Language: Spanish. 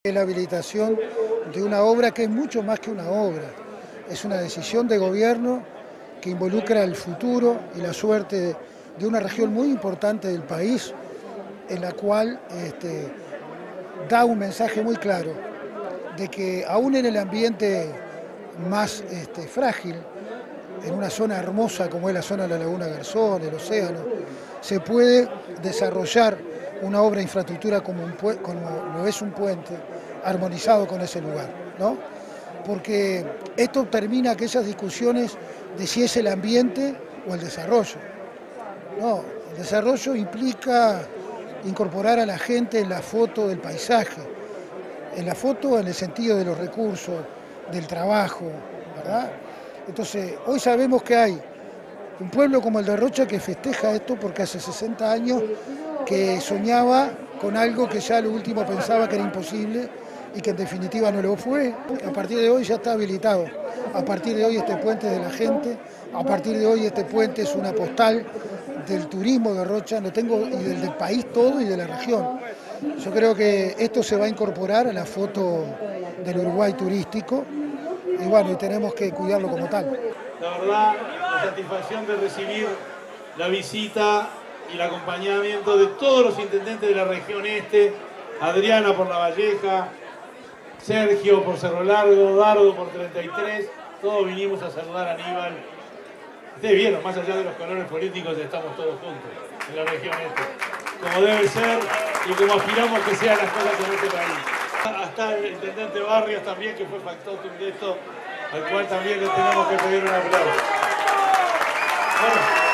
Es la habilitación de una obra que es mucho más que una obra. Es una decisión de gobierno que involucra el futuro y la suerte de una región muy importante del país, en la cual da un mensaje muy claro de que aún en el ambiente más frágil, en una zona hermosa como es la zona de la Laguna Garzón, el océano, se puede desarrollar una obra de infraestructura como lo es un puente, armonizado con ese lugar, ¿no? Porque esto termina aquellas discusiones de si es el ambiente o el desarrollo. No, el desarrollo implica incorporar a la gente en la foto del paisaje, en la foto en el sentido de los recursos, del trabajo, ¿verdad? Entonces, hoy sabemos que hay un pueblo como el de Rocha que festeja esto porque hace 60 años que soñaba con algo que ya lo último pensaba que era imposible y que en definitiva no lo fue. A partir de hoy ya está habilitado. A partir de hoy este puente es de la gente, a partir de hoy este puente es una postal del turismo de Rocha, y del país todo y de la región. Yo creo que esto se va a incorporar a la foto del Uruguay turístico y bueno, y tenemos que cuidarlo como tal. La verdad, la satisfacción de recibir la visita y el acompañamiento de todos los intendentes de la región este, Adriana por La Valleja, Sergio por Cerro Largo, Dardo por 33, todos vinimos a saludar a Aníbal. Ustedes vieron, más allá de los colores políticos, estamos todos juntos en la región este, como debe ser y como aspiramos que sean las cosas en este país. Hasta el intendente Barrios también, que fue factotum de esto, al cual también le tenemos que pedir un aplauso. Bueno.